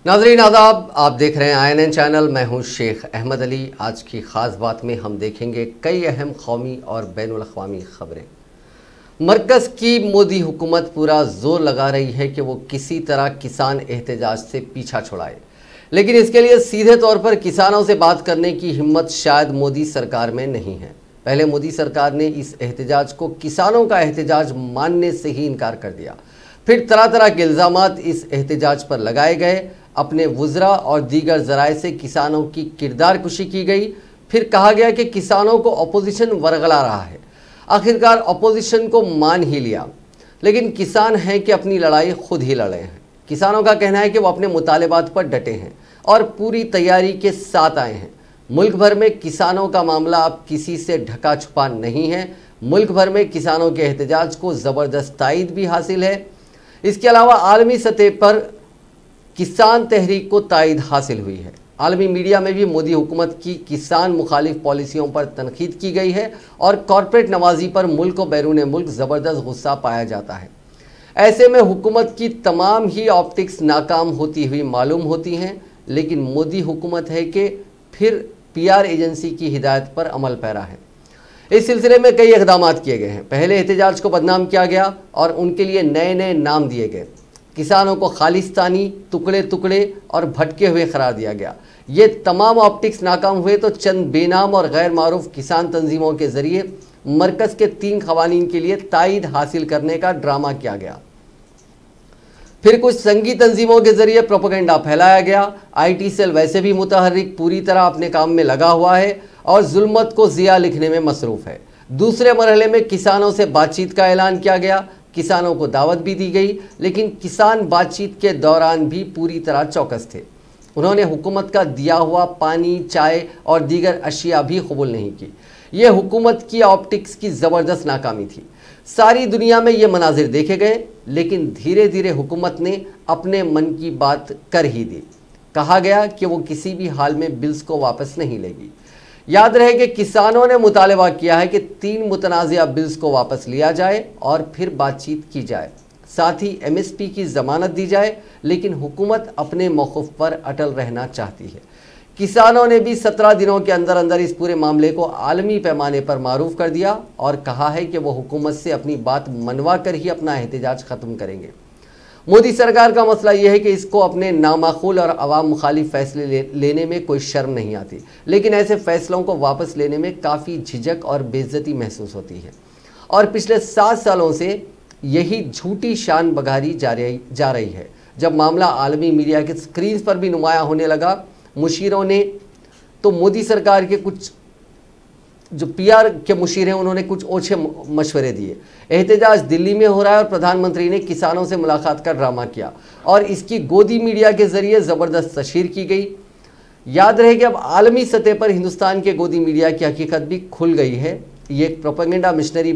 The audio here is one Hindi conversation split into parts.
नाज़रीन आदाब, आप देख रहे हैं INN चैनल। मैं हूं शेख अहमद अली। आज की ख़ास बात में हम देखेंगे कई अहम कौमी और बैनुल-अक़वामी ख़बरें। मरकज़ की मोदी हुकूमत पूरा जोर लगा रही है कि वो किसी तरह किसान एहतजाज से पीछा छुड़ाए, लेकिन इसके लिए सीधे तौर पर किसानों से बात करने की हिम्मत शायद मोदी सरकार में नहीं है। पहले मोदी सरकार ने इस एहतजाज को किसानों का एहतजाज मानने से ही इनकार कर दिया। फिर तरह तरह के इल्ज़ामात इस एहतजाज पर लगाए गए। अपने वुज़रा और दीगर ज़राए से किसानों की किरदार कुशी की गई। फिर कहा गया कि किसानों को अपोजिशन वरगला रहा है। आखिरकार अपोजिशन को मान ही लिया, लेकिन किसान हैं कि अपनी लड़ाई खुद ही लड़े हैं। किसानों का कहना है कि वो अपने मुतालिबात पर डटे हैं और पूरी तैयारी के साथ आए हैं। मुल्क भर में किसानों का मामला अब किसी से ढका छुपा नहीं है। मुल्क भर में किसानों के एहतजाज को ज़बरदस्त तायद भी हासिल है। इसके अलावा आलमी सतह पर किसान तहरीक को तायद हासिल हुई है। आलमी मीडिया में भी मोदी हुकूमत की किसान मुखालिफ पॉलिसियों पर तनकीद की गई है और कॉरपोरेट नवाजी पर मुल्क और बैरून मुल्क ज़बरदस्त गुस्सा पाया जाता है। ऐसे में हुकूमत की तमाम ही ऑप्टिक्स नाकाम होती हुई मालूम होती हैं, लेकिन मोदी हुकूमत है कि फिर PR एजेंसी की हिदायत पर अमल पैरा है। इस सिलसिले में कई इक़दाम किए गए हैं। पहले एहतजाज को बदनाम किया गया और उनके लिए नए नए नाम दिए गए। किसानों को खालिस्तानी, टुकड़े टुकड़े और भटके हुए करार दिया गया। ये तमाम ऑप्टिक्स नाकाम हुए तो चंद बेनाम और गैर मारूफ किसान तंजीमों के ज़रिए मरकज़ के 3 क़वानीन के लिए तायद हासिल करने का ड्रामा किया गया। फिर कुछ संगी तंजीमों के ज़रिए प्रोपेगेंडा फैलाया गया। IT सेल वैसे भी मुतहर्रिक पूरी तरह अपने काम में लगा हुआ है और जुल्मत को ज़िया लिखने में मसरूफ़ है। दूसरे मरहले में किसानों से बातचीत का ऐलान किया गया। किसानों को दावत भी दी गई, लेकिन किसान बातचीत के दौरान भी पूरी तरह चौकस थे। उन्होंने हुकूमत का दिया हुआ पानी, चाय और दीगर अशिया भी कबूल नहीं की। ये हुकूमत की ऑप्टिक्स की ज़बरदस्त नाकामी थी। सारी दुनिया में ये मनाजिर देखे गए, लेकिन धीरे धीरे हुकूमत ने अपने मन की बात कर ही दी। कहा गया कि वो किसी भी हाल में बिल्स को वापस नहीं लेगी। याद रहे कि किसानों ने मुतालबा किया है कि 3 मुतनाज़िया बिल्स को वापस लिया जाए और फिर बातचीत की जाए, साथ ही MSP की ज़मानत दी जाए, लेकिन हुकूमत अपने मौक़िफ़ पर अटल रहना चाहती है। किसानों ने भी 17 दिनों के अंदर अंदर इस पूरे मामले को आलमी पैमाने पर मारूफ कर दिया और कहा है कि वो हुकूमत से अपनी बात मनवा कर ही अपना एहतजाज ख़त्म करेंगे। मोदी सरकार का मसला यह है कि इसको अपने नामाकूल और अवाम मुखालिफ फैसले लेने में कोई शर्म नहीं आती, लेकिन ऐसे फैसलों को वापस लेने में काफ़ी झिझक और बेइज्जती महसूस होती है। और पिछले 7 सालों से यही झूठी शान बघारी जा रही है। जब मामला आलमी मीडिया के स्क्रीन पर भी नुमायाँ होने लगा, मुशीरों ने तो मोदी सरकार के कुछ जो PR के मुशीर हैं उन्होंने कुछ ओछे मशवरे दिए। एहतजाज दिल्ली में हो रहा है और प्रधानमंत्री ने किसानों से मुलाकात का ड्रामा किया और इसकी गोदी मीडिया के ज़रिए ज़बरदस्त तशहीर की गई। याद रहे कि अब आलमी सतह पर हिंदुस्तान के गोदी मीडिया की हकीकत भी खुल गई है। ये एक प्रोपेगेंडा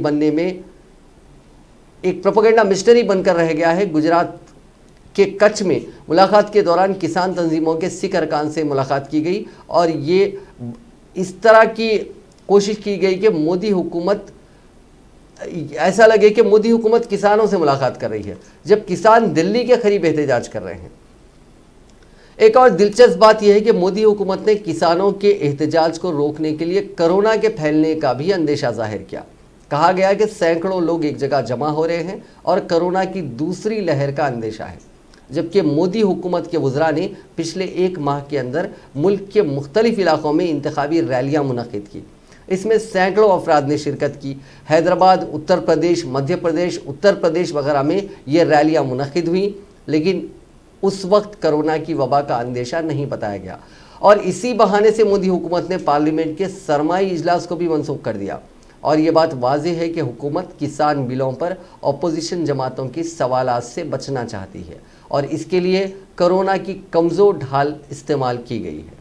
मिशनरी बनकर रह गया है। गुजरात के कच्छ में मुलाकात के दौरान किसान तंजीमों के सिख अरकान से मुलाकात की गई और ये इस तरह की कोशिश की गई कि मोदी हुकूमत ऐसा लगे कि मोदी हुकूमत किसानों से मुलाकात कर रही है, जब किसान दिल्ली के करीब एहतजाज कर रहे हैं। एक और दिलचस्प बात यह है कि मोदी हुकूमत ने किसानों के एहतजाज को रोकने के लिए कोरोना के फैलने का भी अंदेशा जाहिर किया। कहा गया कि सैकड़ों लोग एक जगह जमा हो रहे हैं और कोरोना की दूसरी लहर का अंदेशा है, जबकि मोदी हुकूमत के वुज़रा ने पिछले 1 माह के अंदर मुल्क के मुख्तलिफ इलाक़ों में इंतखाबी रैलियाँ मुनक़िद की। इसमें सैकड़ों अफराद ने शिरकत की। हैदराबाद, उत्तर प्रदेश, मध्य प्रदेश, उत्तर प्रदेश वगैरह में ये रैलियाँ मुनक़िद हुई, लेकिन उस वक्त कोरोना की वबा का अंदेशा नहीं बताया गया और इसी बहाने से मोदी हुकूमत ने पार्लियामेंट के सरमाई इजलास को भी मनसूख कर दिया। और ये बात वाज़ेह है कि हुकूमत किसान बिलों पर अपोजिशन जमातों की सवालात से बचना चाहती है और इसके लिए कोरोना की कमज़ोर ढाल इस्तेमाल की गई है।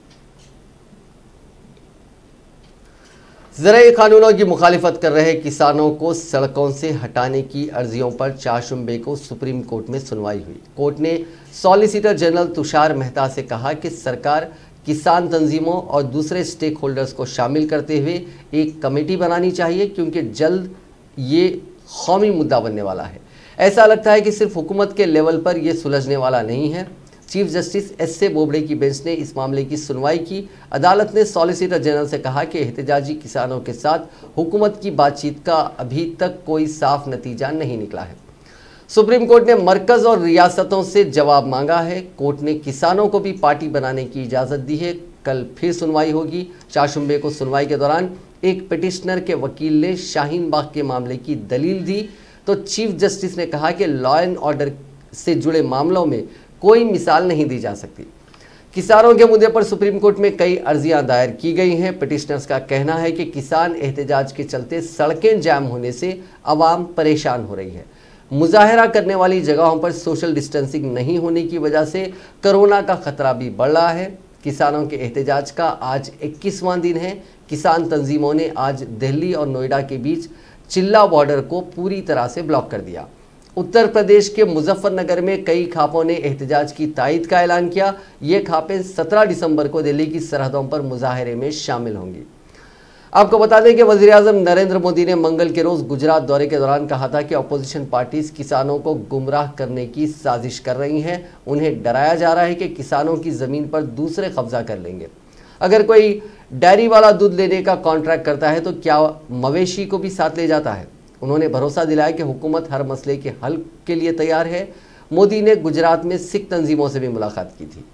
ज़राए कानूनों की मुखालिफत कर रहे किसानों को सड़कों से हटाने की अर्जियों पर 4 शुबे को सुप्रीम कोर्ट में सुनवाई हुई। कोर्ट ने सॉलिसिटर जनरल तुषार मेहता से कहा कि सरकार किसान तंजीमों और दूसरे स्टेक होल्डर्स को शामिल करते हुए एक कमेटी बनानी चाहिए, क्योंकि जल्द ये कौमी मुद्दा बनने वाला है। ऐसा लगता है कि सिर्फ हुकूमत के लेवल पर यह सुलझने वाला नहीं है, chief justice S A Bobde की बेंच ने इस मामले की सुनवाई की। अदालत ने सॉलिसिटर जनरल से कहा कि एहतजाजी किसानों के साथ हुकूमत की बातचीत का अभी तक कोई साफ नतीजा नहीं निकला है। सुप्रीम कोर्ट ने मरकज और रियासतों से जवाब मांगा है। कोर्ट ने किसानों को भी पार्टी बनाने की इजाज़त दी है। कल फिर सुनवाई होगी। चारशंबे को सुनवाई के दौरान एक पिटिशनर के वकील ने शाहीन बाग के मामले की दलील दी तो चीफ जस्टिस ने कहा कि लॉ एंड ऑर्डर से जुड़े मामलों में कोई मिसाल नहीं दी जा सकती। किसानों के मुद्दे पर सुप्रीम कोर्ट में कई अर्जियां दायर की गई हैं। पिटिशनर्स का कहना है कि किसान एहतजाज के चलते सड़कें जाम होने से आवाम परेशान हो रही है। मुजाहरा करने वाली जगहों पर सोशल डिस्टेंसिंग नहीं होने की वजह से कोरोना का खतरा भी बढ़ रहा है। किसानों के एहतजाज का आज 21वां दिन है। किसान तंजीमों ने आज दिल्ली और नोएडा के बीच चिल्ला बॉर्डर को पूरी तरह से ब्लॉक कर दिया। उत्तर प्रदेश के मुजफ्फरनगर में कई खापों ने एहतजाज की तायद का ऐलान किया। ये खापें 17 दिसंबर को दिल्ली की सरहदों पर मुजाहरे में शामिल होंगी। आपको बता दें कि वज़ीर-ए-आज़म नरेंद्र मोदी ने मंगल के रोज़ गुजरात दौरे के दौरान कहा था कि अपोजिशन पार्टीज किसानों को गुमराह करने की साजिश कर रही हैं। उन्हें डराया जा रहा है कि किसानों की ज़मीन पर दूसरे कब्जा कर लेंगे। अगर कोई डेयरी वाला दूध लेने का कॉन्ट्रैक्ट करता है तो क्या मवेशी को भी साथ ले जाता है। उन्होंने भरोसा दिलाया कि हुकूमत हर मसले के हल के लिए तैयार है। मोदी ने गुजरात में सिख तंजीमों से भी मुलाकात की थी।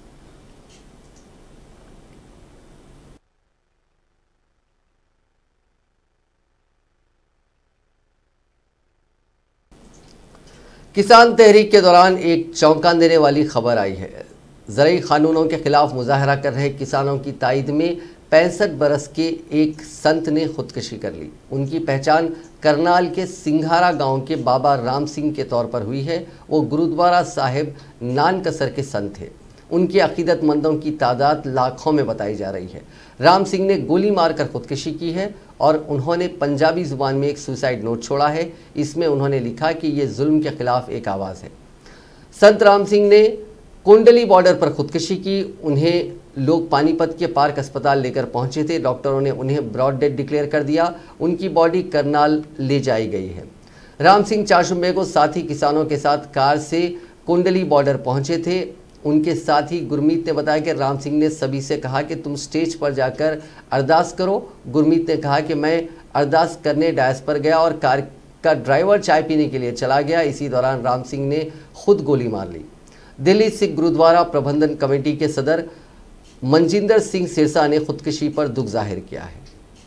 किसान तहरीक के दौरान एक चौंका देने वाली खबर आई है। ज़रई कानूनों के खिलाफ मुजाहरा कर रहे किसानों की ताईद में 65 बरस के एक संत ने खुदकुशी कर ली। उनकी पहचान करनाल के सिंघारा गांव के बाबा राम सिंह के तौर पर हुई है। वो गुरुद्वारा साहिब नानकसर के संत थे। उनके अकीदतमंदों की तादाद लाखों में बताई जा रही है। राम सिंह ने गोली मारकर खुदकुशी की है और उन्होंने पंजाबी ज़ुबान में एक सुसाइड नोट छोड़ा है। इसमें उन्होंने लिखा कि ये जुल्म के खिलाफ एक आवाज़ है। संत राम सिंह ने कुंडली बॉर्डर पर खुदकुशी की। उन्हें लोग पानीपत के पार्क अस्पताल लेकर पहुंचे थे। डॉक्टरों ने उन्हें ब्रॉड डेड डिक्लेयर कर दिया। उनकी बॉडी करनाल ले जाई गई है। राम सिंह चारशंबे को साथी किसानों के साथ कार से कुंडली बॉर्डर पहुंचे थे। उनके साथी गुरमीत ने बताया कि राम सिंह ने सभी से कहा कि तुम स्टेज पर जाकर अरदास करो। गुरमीत ने कहा कि मैं अरदास करने डायस पर गया और कार का ड्राइवर चाय पीने के लिए चला गया। इसी दौरान राम सिंह ने खुद गोली मार ली। दिल्ली सिख गुरुद्वारा प्रबंधन कमेटी के सदर मनजिंदर सिंह सिरसा ने खुदकुशी पर दुख जाहिर किया है।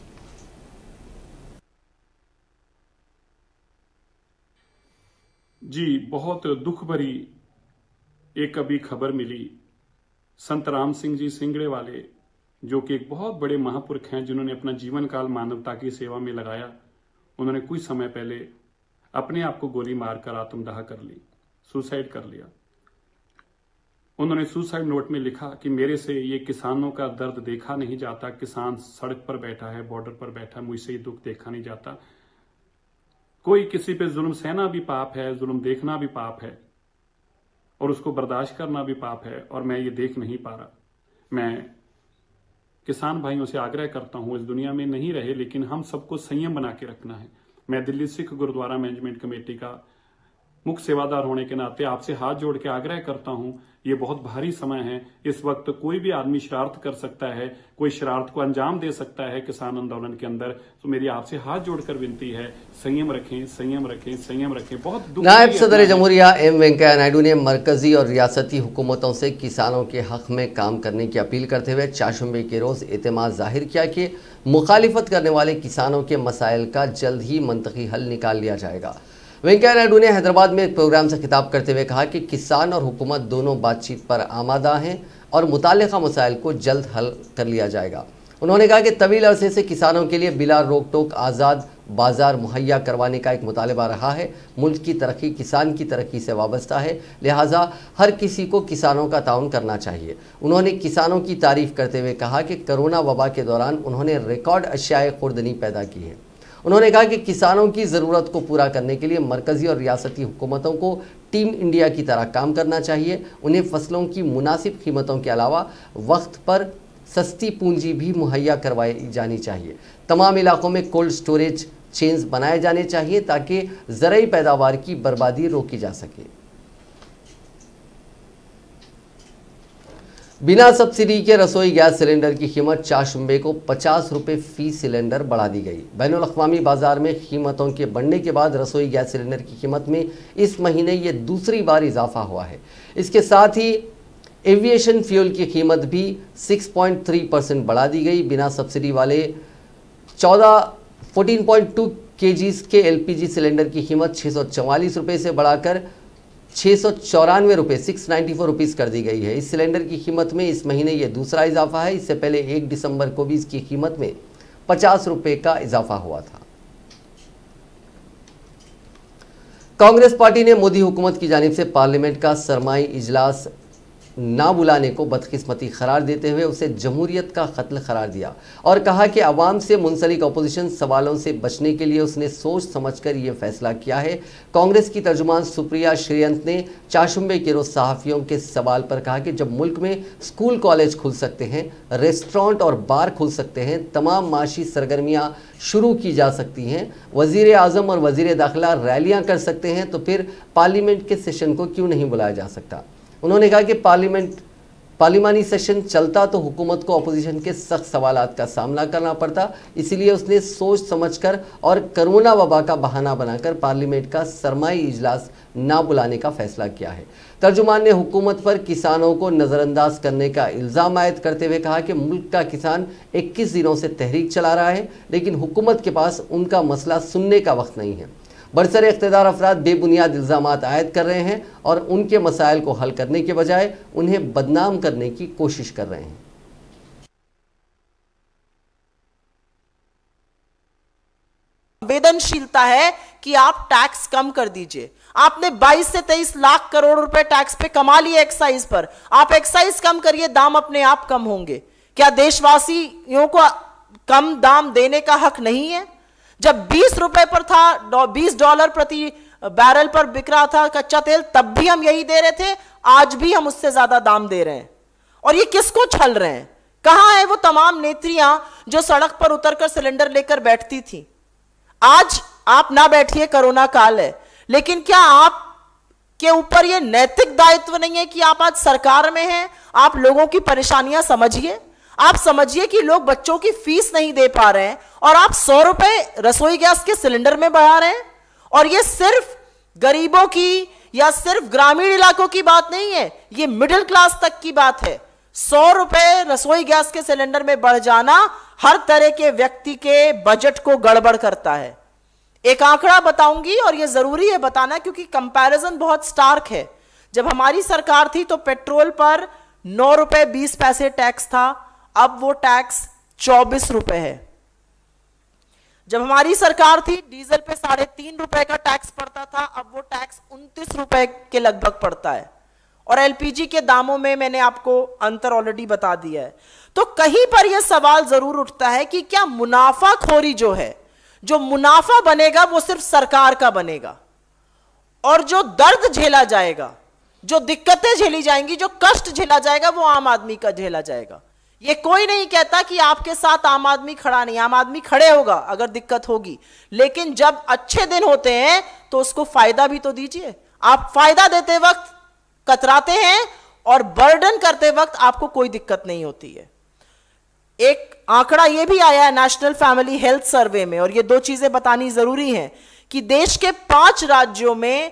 जी, बहुत दुख भरी एक अभी खबर मिली। संत राम सिंह जी सिंगड़े वाले, जो कि एक बहुत बड़े महापुरुष हैं, जिन्होंने अपना जीवन काल मानवता की सेवा में लगाया, उन्होंने कुछ समय पहले अपने आप को गोली मारकर आत्मदाह कर ली, सुसाइड कर लिया। उन्होंने सुसाइड नोट में लिखा कि मेरे से ये किसानों का दर्द देखा नहीं जाता। किसान सड़क पर बैठा है, बॉर्डर पर बैठा है, मुझसे ये दुख देखा नहीं जाता। कोई किसी पे जुल्म सहना भी पाप है, जुल्म देखना भी पाप है और उसको बर्दाश्त करना भी पाप है, और मैं ये देख नहीं पा रहा। मैं किसान भाइयों से आग्रह करता हूं, इस दुनिया में नहीं रहे, लेकिन हम सबको संयम बना के रखना है। मैं दिल्ली सिख गुरुद्वारा मैनेजमेंट कमेटी का मुख्य सेवादार होने के नाते आपसे हाथ जोड़ के आग्रह करता हूं, ये बहुत भारी समय है। इस वक्त कोई भी आदमी शरारत कर सकता है, कोई शरारत को अंजाम दे सकता है किसान आंदोलन के अंदर। तो मेरी आपसे हाथ जोड़कर विनती है, संयम रखें, संयम रखें, संयम रखें। बहुत नायब सदर जमहूरिया एम वेंकैया नायडू ने मरकजी और रियासती हुकूमतों से किसानों के हक में काम करने की अपील करते हुए चारशंबे के रोज़ एतमाद जाहिर किया कि मुखालिफत करने वाले किसानों के मसाइल का जल्द ही मंतकी हल निकाल लिया जाएगा। वेंकैया नायडू ने हैदराबाद में एक प्रोग्राम से खिताब करते हुए कहा कि किसान और हुकूमत दोनों बातचीत पर आमादा हैं और मुताल्लिका मसाइल को जल्द हल कर लिया जाएगा। उन्होंने कहा कि तवील अरसे से किसानों के लिए बिला रोक टोक आज़ाद बाजार मुहैया करवाने का एक मुतालबा रहा है। मुल्क की तरक्की किसान की तरक्की से वाबस्ता है, लिहाजा हर किसी को किसानों का ताउन करना चाहिए। उन्होंने किसानों की तारीफ करते हुए कहा कि कोरोना वबा के दौरान उन्होंने रिकॉर्ड अशियाए खुर्दनी पैदा की है। उन्होंने कहा कि किसानों की ज़रूरत को पूरा करने के लिए मरकज़ी और रियासती हुकूमतों को टीम इंडिया की तरह काम करना चाहिए। उन्हें फसलों की मुनासिब कीमतों के अलावा वक्त पर सस्ती पूंजी भी मुहैया करवाई जानी चाहिए। तमाम इलाकों में कोल्ड स्टोरेज चेन्स बनाए जाने चाहिए ताकि ज़रई पैदावार की बर्बादी रोकी जा सके। बिना सब्सिडी के रसोई गैस सिलेंडर की कीमत 4 शुंबे को 50 रुपये फी सिलेंडर बढ़ा दी गई। बैनुल अक़वामी बाजार में कीमतों के बढ़ने के बाद रसोई गैस सिलेंडर की कीमत में इस महीने ये दूसरी बार इजाफा हुआ है। इसके साथ ही एविएशन फ्यूल की कीमत भी 6.3% बढ़ा दी गई। बिना सब्सिडी वाले 14.2 kgs के LPG सिलेंडर की कीमत 644 रुपये से बढ़ाकर 694 रुपये 694 रुपीज़ कर दी गई है। इस सिलेंडर की कीमत में इस महीने ये दूसरा इजाफा है। इससे पहले 1 दिसंबर को भी इसकी कीमत में 50 रुपये का इजाफा हुआ था। कांग्रेस पार्टी ने मोदी हुकूमत की जानिब से पार्लियामेंट का सरमाई इजलास ना बुलाने को बदकिस्मती करार देते हुए उसे जमहूरियत का कत्ल करार दिया और कहा कि अवाम से मुंसलिक अपोजिशन सवालों से बचने के लिए उसने सोच समझकर ये फैसला किया है। कांग्रेस की तर्जुमान सुप्रिया श्रीयंत ने 4 शुंबे के रोज सहाफ़ियों के सवाल पर कहा कि जब मुल्क में स्कूल कॉलेज खुल सकते हैं, रेस्टोरेंट और बार खुल सकते हैं, तमाम माशी सरगर्मियाँ शुरू की जा सकती हैं, वज़ीर आज़म और वज़ीर दाखिला रैलियाँ कर सकते हैं, तो फिर पार्लियामेंट के सेशन को क्यों नहीं बुलाया जा सकता। उन्होंने कहा कि पार्लिमानी सेशन चलता तो हुकूमत को अपोजिशन के सख्त सवालात का सामना करना पड़ता, इसलिए उसने सोच समझकर और कोरोना वबा का बहाना बनाकर पार्लियामेंट का सरमाई इजलास ना बुलाने का फैसला किया है। तर्जुमान ने हुकूमत पर किसानों को नज़रअंदाज करने का इल्ज़ाम आयद करते हुए कहा कि मुल्क का किसान 21 दिनों से तहरीक चला रहा है, लेकिन हुकूमत के पास उनका मसला सुनने का वक्त नहीं है। बरसरे इख्तिदार अफराद बेबुनियाद इल्ज़ामात आयद कर रहे हैं और उनके मसाइल को हल करने के बजाय उन्हें बदनाम करने की कोशिश कर रहे हैं। संवेदनशीलता है कि आप टैक्स कम कर दीजिए। आपने 22 से 23 लाख करोड़ रुपए टैक्स पे कमा लिए एक्साइज पर, आप एक्साइज कम करिए, दाम अपने आप कम होंगे। क्या देशवासियों को कम दाम देने का हक नहीं है? जब 20 रुपए पर था, $20 प्रति बैरल पर बिक रहा था कच्चा तेल, तब भी हम यही दे रहे थे, आज भी हम उससे ज्यादा दाम दे रहे हैं। और ये किसको छल रहे हैं? कहां है वो तमाम नेत्रियां जो सड़क पर उतरकर सिलेंडर लेकर बैठती थी? आज आप ना बैठिए, कोरोना काल है, लेकिन क्या आप के ऊपर ये नैतिक दायित्व नहीं है कि आप आज सरकार में हैं? आप लोगों की परेशानियां समझिए। आप समझिए कि लोग बच्चों की फीस नहीं दे पा रहे हैं और आप 100 रुपए रसोई गैस के सिलेंडर में बढ़ा रहे हैं। और ये सिर्फ गरीबों की या सिर्फ ग्रामीण इलाकों की बात नहीं है, ये मिडिल क्लास तक की बात है। 100 रुपए रसोई गैस के सिलेंडर में बढ़ जाना हर तरह के व्यक्ति के बजट को गड़बड़ करता है। एक आंकड़ा बताऊंगी और यह जरूरी है बताना क्योंकि कंपैरिजन बहुत स्टार्क है। जब हमारी सरकार थी तो पेट्रोल पर 9 रुपए 20 पैसे टैक्स था, अब वो टैक्स 24 रुपए है। जब हमारी सरकार थी डीजल पे 3.5 रुपए का टैक्स पड़ता था, अब वो टैक्स 29 रुपए के लगभग पड़ता है। और एलपीजी के दामों में मैंने आपको अंतर ऑलरेडी बता दिया है। तो कहीं पर यह सवाल जरूर उठता है कि क्या मुनाफाखोरी जो है, जो मुनाफा बनेगा वो सिर्फ सरकार का बनेगा और जो दर्द झेला जाएगा, जो दिक्कतें झेली जाएंगी, जो कष्ट झेला जाएगा वो आम आदमी का झेला जाएगा। ये कोई नहीं कहता कि आपके साथ आम आदमी खड़ा नहीं, आम आदमी खड़े होगा अगर दिक्कत होगी, लेकिन जब अच्छे दिन होते हैं तो उसको फायदा भी तो दीजिए। आप फायदा देते वक्त कतराते हैं और बर्डन करते वक्त आपको कोई दिक्कत नहीं होती है। एक आंकड़ा यह भी आया है नेशनल फैमिली हेल्थ सर्वे में, और ये 2 चीजें बतानी जरूरी हैं कि देश के 5 राज्यों में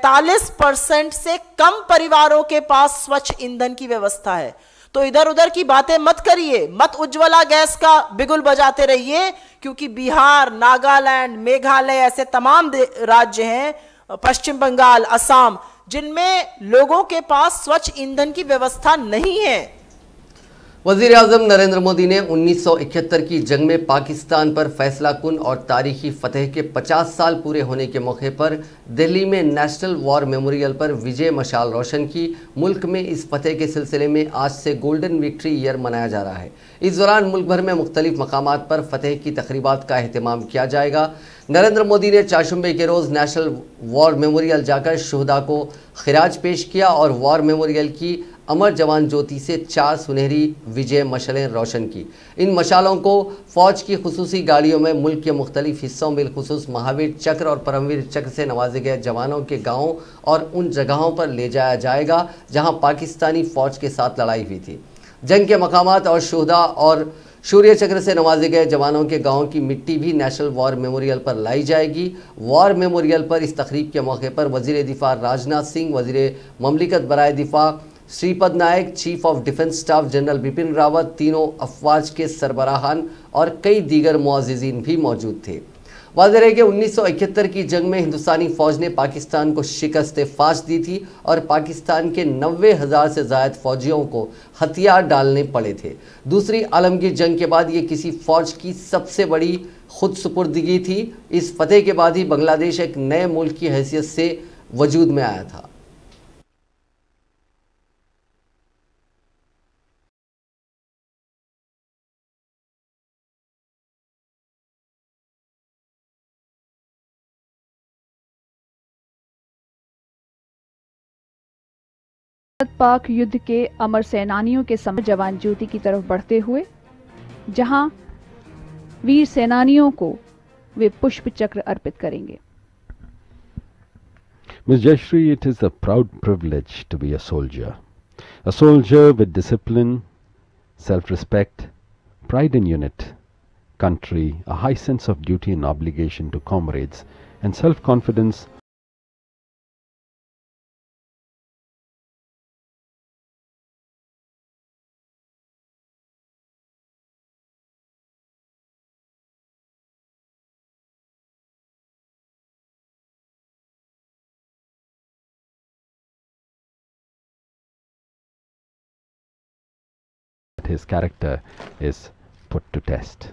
45% से कम परिवारों के पास स्वच्छ ईंधन की व्यवस्था है। तो इधर उधर की बातें मत करिए, मत उज्ज्वला गैस का बिगुल बजाते रहिए, क्योंकि बिहार, नागालैंड, मेघालय ऐसे तमाम राज्य हैं, पश्चिम बंगाल, असम, जिनमें लोगों के पास स्वच्छ ईंधन की व्यवस्था नहीं है। वज़ीर आज़म नरेंद्र मोदी ने 1971 की जंग में पाकिस्तान पर फैसलाकुन और तारीखी फतेह के 50 साल पूरे होने के मौके पर दिल्ली में नेशनल वॉर मेमोरियल पर विजय मशाल रोशन की। मुल्क में इस फतेह के सिलसिले में आज से गोल्डन विक्ट्री ईयर मनाया जा रहा है। इस दौरान मुल्क भर में मुख्तलिफ मकामात पर फतेह की तकरीबात का अहतमाम किया जाएगा। नरेंद्र मोदी ने चारशंबे के रोज़ नेशनल वॉर मेमोरियल जाकर शहदा को खिराज पेश किया और वॉर मेमोरियल की अमर जवान ज्योति से 4 सुनहरी विजय मशालें रोशन की। इन मशालों को फौज की खुसूसी गाड़ियों में मुल्क के मुख्तलिफ हिस्सों बिलखुसूस महावीर चक्र और परमवीर चक्र से नवाजे गए जवानों के गाँवों और उन जगहों पर ले जाया जाएगा जहाँ पाकिस्तानी फौज के साथ लड़ाई हुई थी। जंग के मकामात और शोहदा और शौर्य चक्र से नवाजे गए जवानों के गांवों की मिट्टी भी नेशनल वॉर मेमोरियल पर लाई जाएगी। वॉर मेमोरियल पर इस तकरीब के मौके पर वजीर दिफा राजनाथ सिंह, वजीर ममलिकत बराए दिफा Shripad Naik, chief of defence staff general Bipin Rawat, तीनों अफवाज के सरबराहान और कई दीगर मुअज़्ज़िज़ीन भी मौजूद थे। वाज़ेह है कि 1971 की जंग में हिंदुस्तानी फौज ने पाकिस्तान को शिकस्त फाश दी थी और पाकिस्तान के 90,000 से ज़ायद फौजियों को हथियार डालने पड़े थे। दूसरी आलमगीर जंग के बाद ये किसी फौज की सबसे बड़ी खुद सुपुर्दगी थी। इस फतेह के बाद ही बांग्लादेश एक नए मुल्क की हैसियत से वजूद में आया था। पाक युद्ध के अमर सेनानियों के समर जवान ज्योति की तरफ बढ़ते हुए जहां वीर सेनानियों को वे पुष्प चक्र अर्पित करेंगे। Ms. Jayashree, it is a proud privilege to be a soldier with discipline, self-respect, pride in unit, country, a high sense of duty and obligation to comrades, and self-confidence. His character is put to test.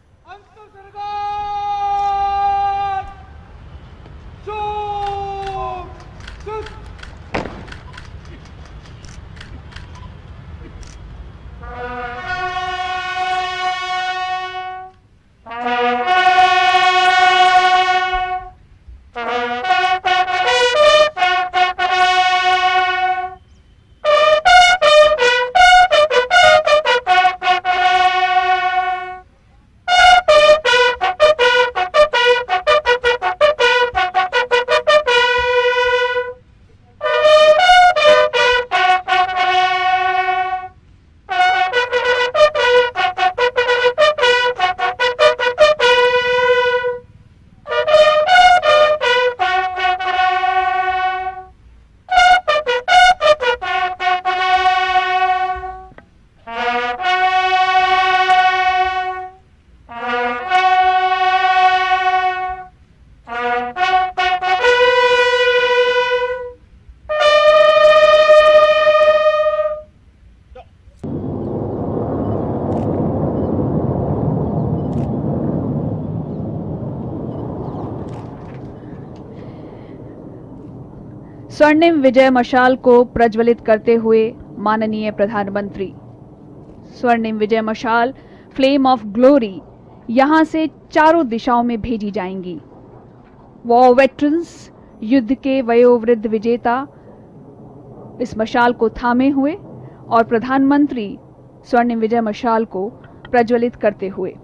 स्वर्णिम विजय मशाल को प्रज्वलित करते हुए माननीय प्रधानमंत्री, स्वर्णिम विजय मशाल फ्लेम ऑफ ग्लोरी यहां से चारों दिशाओं में भेजी जाएंगी। वॉर वेटरन्स, युद्ध के वयोवृद्ध विजेता इस मशाल को थामे हुए और प्रधानमंत्री स्वर्णिम विजय मशाल को प्रज्वलित करते हुए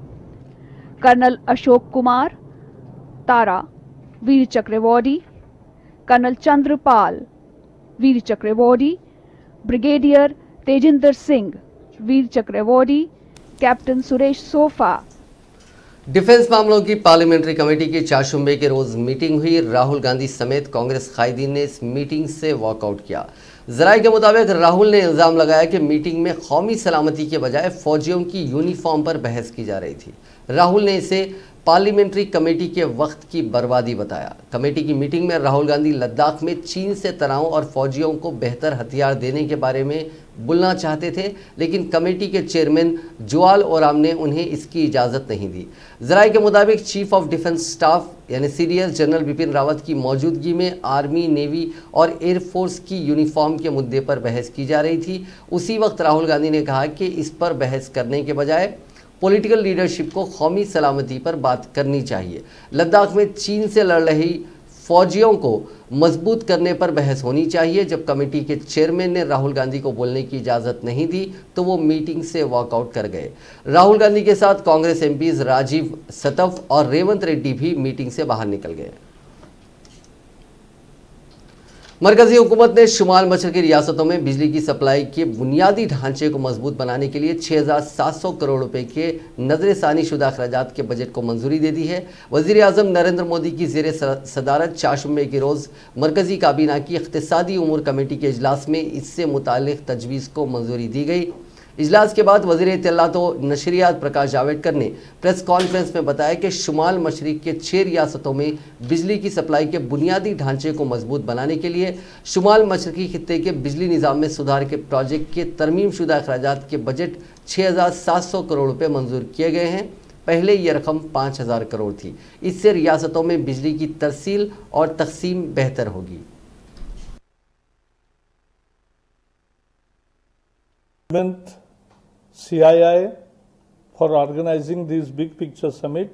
colonel Ashok Kumar Tara Vir Chakra awardee, colonel Chandrapal Vir Chakra awardee, brigadier Tejinder Singh Vir Chakra awardee, captain Suresh सोफा। डिफेंस मामलों की पार्लियामेंट्री कमेटी की चारशंबे के रोज मीटिंग हुई। राहुल गांधी समेत कांग्रेस कायदीन ने इस मीटिंग से वॉकआउट किया। जराये के मुताबिक राहुल ने इल्जाम लगाया कि मीटिंग में कौमी सलामती के बजाय फौजियों की यूनिफॉर्म पर बहस की जा रही थी। राहुल ने इसे पार्लियामेंट्री कमेटी के वक्त की बर्बादी बताया। कमेटी की मीटिंग में राहुल गांधी लद्दाख में चीन से तनाव और फौजियों को बेहतर हथियार देने के बारे में बोलना चाहते थे, लेकिन कमेटी के चेयरमैन जुआल ओराम ने उन्हें इसकी इजाज़त नहीं दी। जराये के मुताबिक चीफ ऑफ डिफेंस स्टाफ यानी सीडीएस जनरल बिपिन रावत की मौजूदगी में आर्मी, नेवी और एयरफोर्स की यूनिफॉर्म के मुद्दे पर बहस की जा रही थी। उसी वक्त राहुल गांधी ने कहा कि इस पर बहस करने के बजाय पॉलिटिकल लीडरशिप को कौमी सलामती पर बात करनी चाहिए। लद्दाख में चीन से लड़ रही फौजियों को मजबूत करने पर बहस होनी चाहिए। जब कमेटी के चेयरमैन ने राहुल गांधी को बोलने की इजाज़त नहीं दी तो वो मीटिंग से वॉकआउट कर गए। राहुल गांधी के साथ कांग्रेस एमपीज राजीव सतव और रेवंत रेड्डी भी मीटिंग से बाहर निकल गए। मरकजी हुकूमत ने शुमाल मशरक़ी की रियासतों में बिजली की सप्लाई के बुनियादी ढांचे को मजबूत बनाने के लिए 6,700 करोड़ रुपए के नजरसानी शुदा अखराजात के बजट को मंजूरी दे दी है। वज़ीर आज़म नरेंद्र मोदी की ज़ेर सदारत चारशंबे के रोज़ मरकजी काबीना की इख्तिसादी उमूर कमेटी के इजलास में इससे मुताल्लिक़ तजवीज़ को मंजूरी दी गई। इजलास के बाद वज़ीर इत्तलात व नशरियात प्रकाश जावड़ेकर ने प्रेस कॉन्फ्रेंस में बताया कि शुमाल मशरिक़ के 6 रियासतों में बिजली की सप्लाई के बुनियादी ढांचे को मजबूत बनाने के लिए शुमाल मशरिक़ी खित्ते के बिजली निज़ाम में सुधार के प्रोजेक्ट के तरमीम शुदा अखराजात के बजट 6,700 करोड़ रुपये मंजूर किए गए हैं। पहले ये रकम 5,000 करोड़ थी। इससे रियासतों में बिजली की तरसील और तकसीम बेहतर होगी। CII for organizing this big picture summit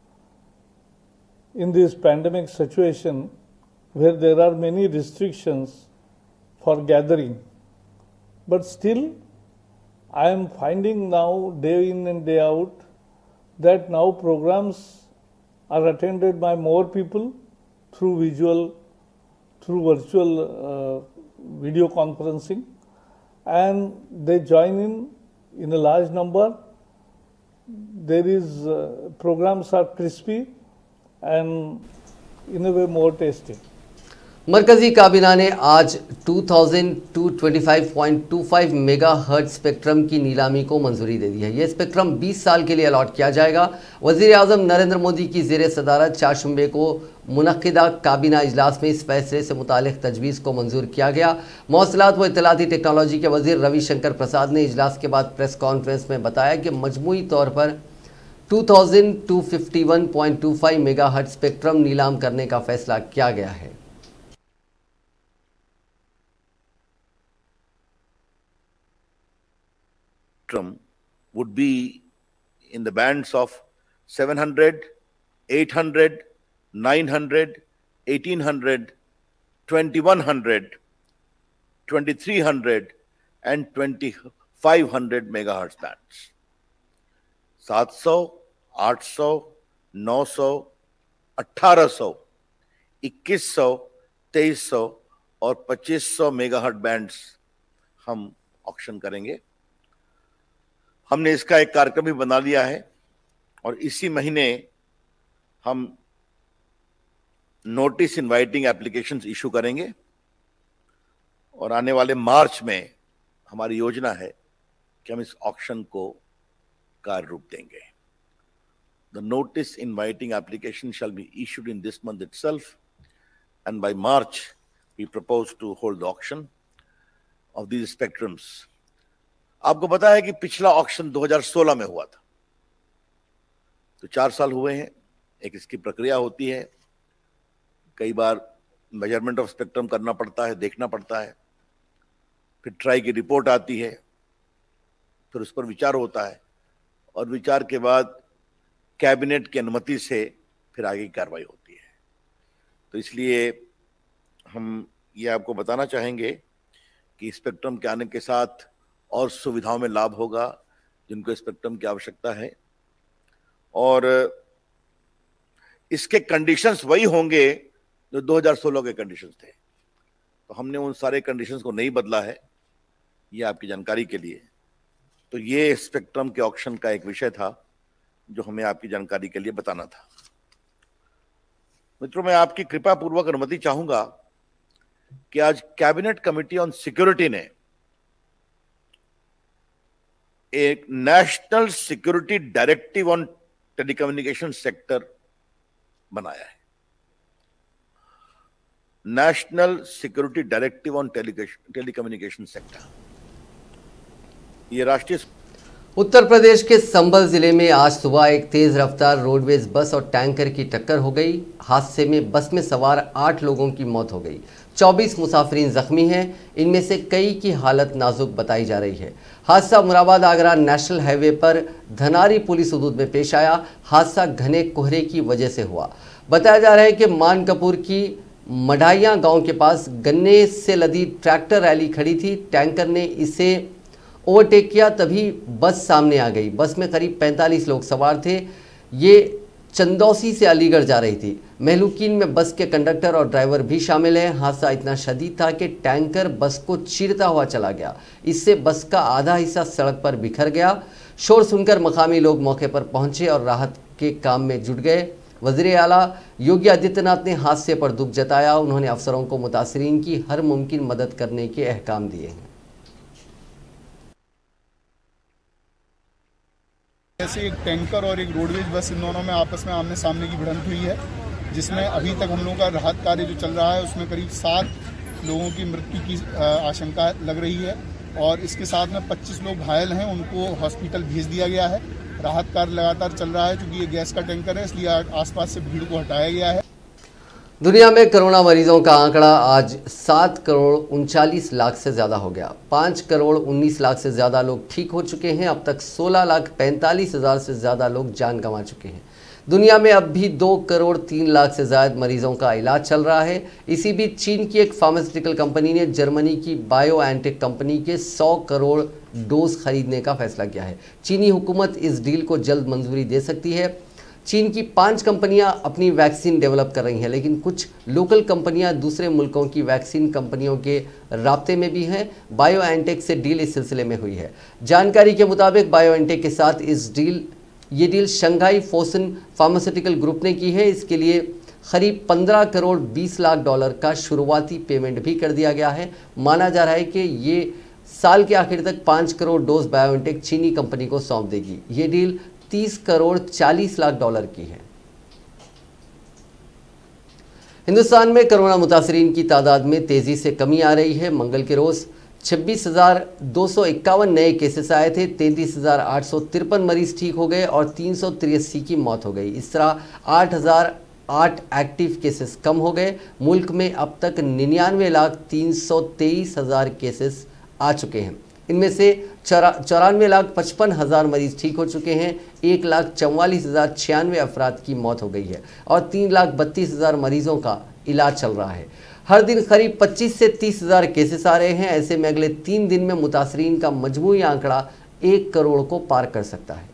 in this pandemic situation where there are many restrictions for gathering. But still, I am finding now day in and day out that now programs are attended by more people through virtual video conferencing, and they join in a large number. There is programs are crispy and in a way more tasty. मरकजी काबीना ने आज 2225.25 मेगा हर्ट्ज स्पेक्ट्रम की नीलामी को मंजूरी दे दी है। यह स्पेक्ट्रम 20 साल के लिए अलॉट किया जाएगा। वज़ीर आज़म नरेंद्र मोदी की ज़ेर सदारत चारशंबे को मुनक़िदा काबीना इजलास में इस फैसले से मुतालिक तजवीज़ को मंजूर किया गया। मौसलात व इत्तलाती टेक्नोलॉजी के वज़ीर रविशंकर प्रसाद ने इजलास के बाद प्रेस कॉन्फ्रेंस में बताया कि मजमूई तौर पर 2251.25 मेगा हर्ट्ज स्पेक्ट्रम नीलाम करने का फैसला किया गया है। would be in the bands of 700, 800, 900, 1800, 2100, 2300 and 2500 megahertz bands. 700, 800, 900, 1800, 2100, 2300 और 2500 मेगाहर्ट्ज बैंड्स हम ऑक्शन करेंगे। हमने इसका एक कार्यक्रम भी बना लिया है और इसी महीने हम नोटिस इनवाइटिंग एप्लीकेशंस इशू करेंगे और आने वाले मार्च में हमारी योजना है कि हम इस ऑक्शन को कार्य रूप देंगे। The notice inviting application shall be issued in this month itself, and by March we propose to hold the auction of these spectrums. आपको पता है कि पिछला ऑक्शन 2016 में हुआ था, तो 4 साल हुए हैं। एक इसकी प्रक्रिया होती है, कई बार मेजरमेंट ऑफ स्पेक्ट्रम करना पड़ता है, देखना पड़ता है, फिर ट्राई की रिपोर्ट आती है, फिर उस पर विचार होता है और विचार के बाद कैबिनेट की अनुमति से फिर आगे की कार्रवाई होती है। तो इसलिए हम ये आपको बताना चाहेंगे कि स्पेक्ट्रम के आने के साथ और सुविधाओं में लाभ होगा जिनको स्पेक्ट्रम की आवश्यकता है, और इसके कंडीशंस वही होंगे जो 2016 के कंडीशंस थे। तो हमने उन सारे कंडीशंस को नहीं बदला है, ये आपकी जानकारी के लिए। तो ये स्पेक्ट्रम के ऑक्शन का एक विषय था जो हमें आपकी जानकारी के लिए बताना था। मित्रों, मैं आपकी कृपा पूर्वक अनुमति चाहूंगा कि आज कैबिनेट कमेटी ऑन सिक्योरिटी ने एक national security directive on telecommunication sector बनाया है। National security directive on telecommunication sector, ये राष्ट्रीय। उत्तर प्रदेश के संभल जिले में आज सुबह एक तेज रफ्तार रोडवेज बस और टैंकर की टक्कर हो गई। हादसे में बस में सवार 8 लोगों की मौत हो गई, 24 मुसाफिरीन जख्मी हैं। इनमें से कई की हालत नाजुक बताई जा रही है। हादसा मुरादाबाद आगरा नेशनल हाईवे पर धनारी पुलिस हदूद में पेश आया। हादसा घने कोहरे की वजह से हुआ। बताया जा रहा है कि मानकपुर की मढ़ाइया गांव के पास गन्ने से लदी ट्रैक्टर रैली खड़ी थी। टैंकर ने इसे ओवरटेक किया, तभी बस सामने आ गई। बस में करीब 45 लोग सवार थे। ये चंदौसी से अलीगढ़ जा रही थी। मेहलुकीन में बस के कंडक्टर और ड्राइवर भी शामिल हैं। हादसा इतना शदीद था कि टैंकर बस को चीरता हुआ चला गया। इससे बस का आधा हिस्सा सड़क पर बिखर गया। शोर सुनकर मकामी लोग मौके पर पहुंचे और राहत के काम में जुट गए। वज़ीर आला योगी आदित्यनाथ ने हादसे पर दुख जताया। उन्होंने अफसरों को मुतासरीन की हर मुमकिन मदद करने के अहकाम दिए हैं। ऐसे एक टैंकर और एक रोडवेज बस, इन दोनों में आपस में आमने सामने की भिड़ंत हुई है, जिसमें अभी तक हम लोगों का राहत कार्य जो चल रहा है उसमें करीब 7 लोगों की मृत्यु की आशंका लग रही है और इसके साथ में 25 लोग घायल हैं, उनको हॉस्पिटल भेज दिया गया है। राहत कार्य लगातार चल रहा है। क्योंकि ये गैस का टैंकर है इसलिए आसपास से भीड़ को हटाया गया है। दुनिया में कोरोना मरीजों का आंकड़ा आज 7 करोड़ 39 लाख से ज़्यादा हो गया। 5 करोड़ 19 लाख से ज़्यादा लोग ठीक हो चुके हैं। अब तक 16 लाख 45 हज़ार से ज़्यादा लोग जान गंवा चुके हैं। दुनिया में अब भी 2 करोड़ 3 लाख से ज़्यादा मरीजों का इलाज चल रहा है। इसी बीच चीन की एक फार्मास्यूटिकल कंपनी ने जर्मनी की बायोएनटेक कंपनी के 100 करोड़ डोज खरीदने का फैसला किया है। चीनी हुकूमत इस डील को जल्द मंजूरी दे सकती है। चीन की 5 कंपनियां अपनी वैक्सीन डेवलप कर रही हैं, लेकिन कुछ लोकल कंपनियां दूसरे मुल्कों की वैक्सीन कंपनियों के राब्ते में भी हैं। बायोएनटेक से डील इस सिलसिले में हुई है। जानकारी के मुताबिक बायोएनटेक के साथ ये deal Shanghai Fosun pharmaceutical group ने की है। इसके लिए करीब 15 करोड़ 20 लाख डॉलर का शुरुआती पेमेंट भी कर दिया गया है। माना जा रहा है कि ये साल के आखिर तक 5 करोड़ डोज बायोएनटेक चीनी कंपनी को सौंप देगी। ये डील 30 करोड़ 40 लाख डॉलर की है। हिंदुस्तान में कोरोना मुतासरीन की तादाद में तेजी से कमी आ रही है। मंगल के रोज 26,251 नए केसेस आए थे। 33,853 मरीज ठीक हो गए और 383 की मौत हो गई। इस तरह 8,008 एक्टिव केसेस कम हो गए। मुल्क में अब तक 99,323,000 केसेस आ चुके हैं। इनमें से 94,55,000 मरीज ठीक हो चुके हैं। 1,44,096 अफराद की मौत हो गई है और 3,32,000 मरीजों का इलाज चल रहा है। हर दिन करीब 25 से 30,000 केसेस आ रहे हैं। ऐसे में अगले 3 दिन में मुतासरीन का मजमूई आंकड़ा 1 करोड़ को पार कर सकता है।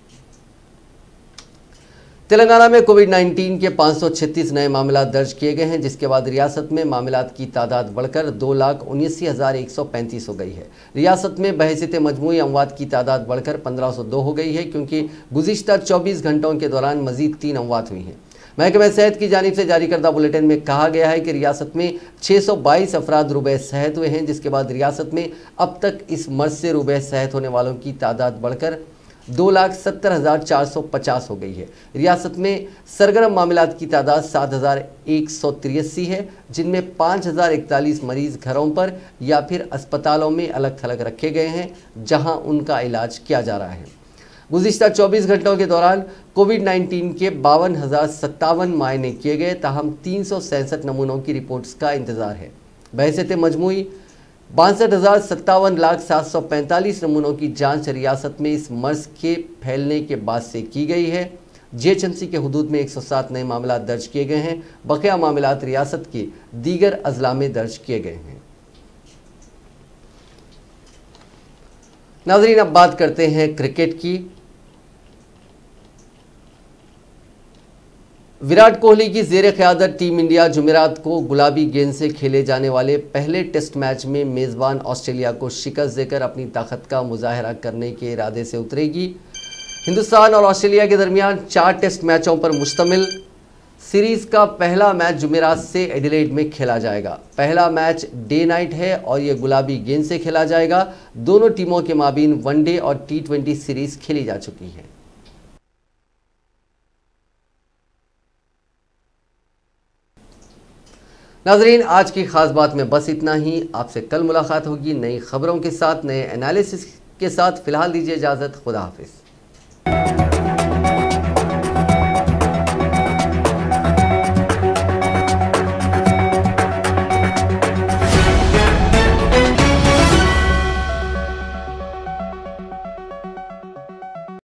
तेलंगाना में कोविड-19 के 536 नए मामला दर्ज किए गए हैं, जिसके बाद रियासत में मामलात की तादाद बढ़कर 2,79,135 हो गई है। रियासत में बहैसियत मजमूई अमवात की तादाद बढ़कर 1502 हो गई है, क्योंकि गुज़िश्ता 24 घंटों के दौरान मजीद 3 अमवात हुई हैं। महकमा सेहत की जानिब से जारी करदा बुलेटिन में कहा गया है कि रियासत में 622 अफराद रुबे सेहत हुए हैं, जिसके बाद रियासत में अब तक इस मर्ज से रुबे सेहत होने वालों की तादाद बढ़कर 2,70,450 हो गई है। रियासत में सरगर्म मामलात की तादाद 7,183 है, जिनमें 5,041 मरीज घरों पर या फिर अस्पतालों में अलग थलग रखे गए हैं, जहां उनका इलाज किया जा रहा है। गुज़िश्ता 24 घंटों के दौरान कोविड-19 के 52,057 मायने किए गए, ताहम 367 नमूनों की रिपोर्ट्स का इंतजार है। बहैसियत मजमूई 62,57,745 नमूनों की जांच रियासत में इस मर्ज के फैलने के बाद से की गई है। जीएचएमसी के हुदूद में 107 नए मामला दर्ज किए गए हैं। बकिया मामलात रियासत के दीगर अजला में दर्ज किए गए हैं। नाज़रीन, अब बात करते हैं क्रिकेट की। विराट कोहली की ज़ेर क़यादत टीम इंडिया जुमेरात को गुलाबी गेंद से खेले जाने वाले पहले टेस्ट मैच में मेज़बान ऑस्ट्रेलिया को शिकस्त देकर अपनी ताकत का मुजाहरा करने के इरादे से उतरेगी। हिंदुस्तान और ऑस्ट्रेलिया के दरमियान 4 टेस्ट मैचों पर मुश्तमिल सीरीज़ का पहला मैच जुमेरात से एडिलेड में खेला जाएगा। पहला मैच डे नाइट है और यह गुलाबी गेंद से खेला जाएगा। दोनों टीमों के माबीन वनडे और T20 सीरीज़ खेली जा चुकी है। नाजरीन, आज की खास बात में बस इतना ही। आपसे कल मुलाकात होगी नई खबरों के साथ, नए एनालिसिस के साथ। फिलहाल दीजिए इजाज़त। खुदा हाफिज़।